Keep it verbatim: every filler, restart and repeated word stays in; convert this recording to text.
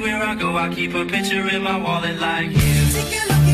Everywhere I go, I keep a picture in my wallet like you. Take a look